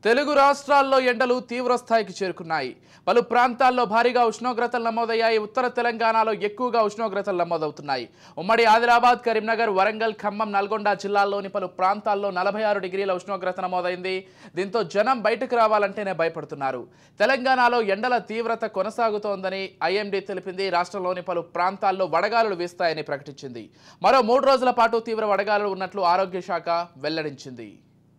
తెలుగు రాష్ట్రాల్లో ఎండలు తీవ్ర స్థాయికి చేరుకున్నాయి. పలు ప్రాంతాల్లో భారీగా ఉష్ణోగ్రతలు నమోదయ్యాయి. ఉత్తర తెలంగాణలో ఎక్కువగా ఉష్ణోగ్రతలు నమోదవుతున్నాయి. ఉమ్మడి ఆదిలాబాద్, కరీంనగర్, వరంగల్, ఖమ్మం, నల్గొండ జిల్లాల్లోని పలు ప్రాంతాల్లో 46 డిగ్రీల ఉష్ణోగ్రత నమోదైంది. దీంతో జనం బయటకు రావాలంటేనే భయపడుతున్నారు. తెలంగాణలో ఎండల తీవ్రత కొనసాగుతోందని ఐఎండీ తెలిపింది. రాష్ట్రంలోని పలు ప్రాంతాల్లో వడగాలులు వీస్తాయని ప్రకటించింది. మరో 3 రోజుల పాటు తీవ్ర వడగాలులు ఉన్నట్లు ఆరోగ్య శాఖ వెల్లడించింది.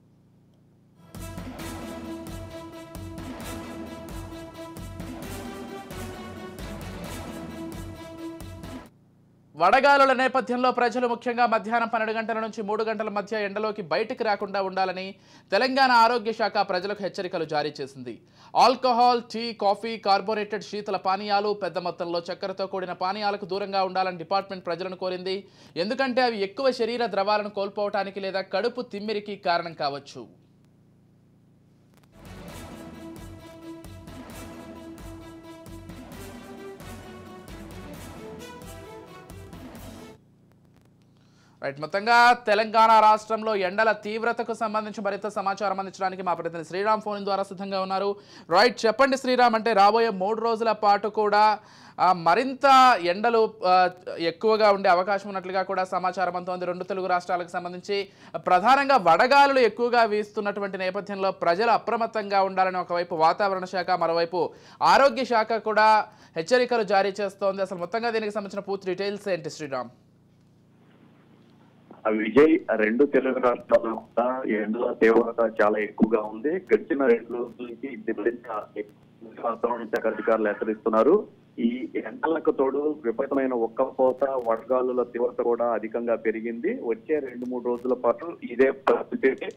వడగాలుల నేపథ్యంలో ప్రజలు ముఖ్యంగా మధ్యాహ్నం 12 గంటల నుంచి 3 గంటల మధ్య ఎండలోకి బయటికి రాకుండా ఉండాలని తెలంగాణ ఆరోగ్య శాఖ ప్రజలకు హెచ్చరికలు జారీ చేసింది. ఆల్కహాల్, టీ, కాఫీ, కార్బోనేటెడ్ శీతల పానీయాలు, పెద్ద మొత్తంలో చక్కెరతో కూడిన పానీయాలకు దూరంగా ఉండాలని డిపార్ట్మెంట్ ప్రజలను కోరింది. ఎందుకంటే అవి ఎక్కువ శరీర ద్రవాలను కోల్పోవటానికి లేదా కడుపు తిమ్మిరికి కారణం కావచ్చు. రైట్, మొత్తంగా తెలంగాణ రాష్ట్రంలో ఎండల తీవ్రతకు సంబంధించి మరింత సమాచారం అందించడానికి మా ప్రతినిధి శ్రీరామ్ ఫోన్ ద్వారా సిద్ధంగా ఉన్నారు. రైట్, చెప్పండి శ్రీరామ్, అంటే రాబోయే 3 రోజుల పాటు కూడా మరింత ఎండలు ఎక్కువగా ఉండే అవకాశం ఉన్నట్లుగా కూడా సమాచారం అందుతోంది. 2 తెలుగు రాష్ట్రాలకు సంబంధించి ప్రధానంగా వడగాలులు ఎక్కువగా వీస్తున్నటువంటి నేపథ్యంలో ప్రజలు అప్రమత్తంగా ఉండాలని ఒకవైపు వాతావరణ శాఖ, మరోవైపు ఆరోగ్య శాఖ కూడా హెచ్చరికలు జారీ చేస్తోంది. అసలు మొత్తంగా దీనికి సంబంధించిన పూర్తి డీటెయిల్స్ ఏంటి శ్రీరామ్? విజయ్, 2 తెలుగు రాష్ట్రాల్లో కూడా ఎండల తీవ్రత చాలా ఎక్కువగా ఉంది. గడిచిన 2 రోజుల నుంచి వాతావరణ శాఖ అధికారులు హెచ్చరిస్తున్నారు. ఈ ఎండలకు తోడు విపరీతమైన ఒక్కపోత, వడగాలుల తీవ్రత కూడా అధికంగా పెరిగింది. వచ్చే 2-3 రోజుల పాటు ఇదే పరిస్థితి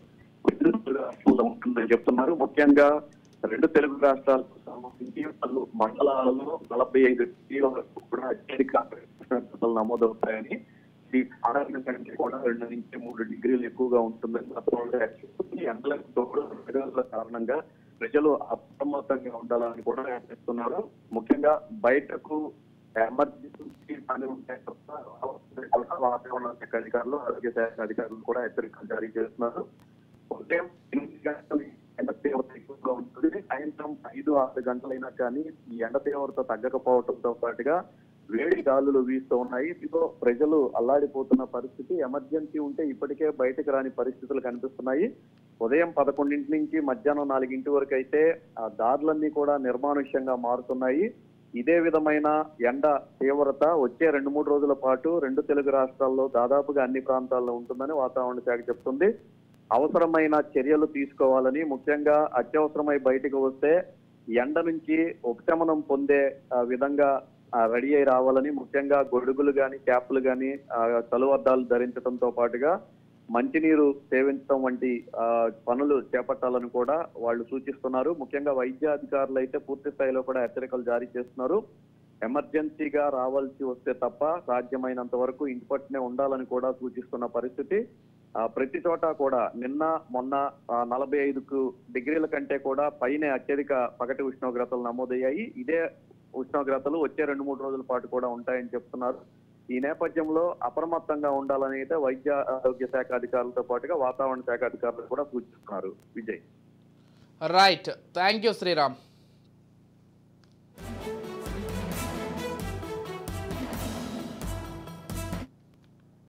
ఉంటుందని చెప్తున్నారు. ముఖ్యంగా 2 తెలుగు రాష్ట్రాలకు సంబంధించి పలు మండలాలలో 45 డిగ్రీల వరకు కూడా అత్యధిక ఉష్ణోగ్రతలు నమోదవుతాయని, ఈ సాధారణ కంటే కూడా 2 నుంచి 3 డిగ్రీలు ఎక్కువగా ఉంటుందని ఎండలకు తోడు వడగాలుల కారణంగా ప్రజలు అప్రమత్తంగా ఉండాలని కూడా హెచ్చరిస్తున్నారు. ముఖ్యంగా బయటకు ఎమర్జెన్సీ పని ఉంటే తప్ప వాతావరణ శాఖ అధికారులు, ఆరోగ్య శాఖ అధికారులు కూడా హెచ్చరికలు జారీ చేస్తున్నారు. ఉదయం 8 గంటలు ఎండ తీవ్రత ఎక్కువగా ఉంటుంది. సాయంత్రం 5-6 గంటలైనా కానీ ఈ ఎండ తీవ్రత తగ్గకపోవడంతో పాటుగా వేడి గాలులు వీస్తూ ఉన్నాయి. ఇదిగో ప్రజలు అల్లాడిపోతున్న పరిస్థితి. ఎమర్జెన్సీ ఉంటే ఇప్పటికే బయటకు రాని పరిస్థితులు కనిపిస్తున్నాయి. ఉదయం 11 నుంచి మధ్యాహ్నం 4 వరకు అయితే ఆ దారులన్నీ కూడా నిర్మానుష్యంగా మారుతున్నాయి. ఇదే విధమైన ఎండ తీవ్రత వచ్చే 2-3 రోజుల పాటు 2 తెలుగు రాష్ట్రాల్లో దాదాపుగా అన్ని ప్రాంతాల్లో ఉంటుందని వాతావరణ శాఖ చెప్తుంది. అవసరమైన చర్యలు తీసుకోవాలని, ముఖ్యంగా అత్యవసరమై బయటకు వస్తే ఎండ నుంచి ఉపశమనం పొందే విధంగా రెడీ అయి రావాలని, ముఖ్యంగా గొడుగులు కానీ, క్యాప్లు కానీ, తలువద్దాలు ధరించడంతో పాటుగా మంచినీరు సేవించడం వంటి పనులు చేపట్టాలని కూడా వాళ్ళు సూచిస్తున్నారు. ముఖ్యంగా వైద్య అధికారులు అయితే పూర్తి స్థాయిలో కూడా హెచ్చరికలు జారీ చేస్తున్నారు. ఎమర్జెన్సీగా రావాల్సి వస్తే తప్ప సాధ్యమైనంత వరకు ఇంటి పట్టునే ఉండాలని కూడా సూచిస్తున్న పరిస్థితి. ప్రతి చోట కూడా నిన్న మొన్న 45 డిగ్రీల కంటే కూడా పైనే అత్యధిక పగటి ఉష్ణోగ్రతలు నమోదయ్యాయి. ఇదే ఉష్ణోగ్రతలు వచ్చే 2-3 రోజుల పాటు కూడా ఉంటాయని చెప్తున్నారు. ఈ నేపథ్యంలో అప్రమత్తంగా ఉండాలని అయితే వైద్య ఆరోగ్య శాఖ అధికారులతో పాటుగా వాతావరణ శాఖ అధికారులు కూడా సూచిస్తున్నారు. Vijay, right, thank you Sriram.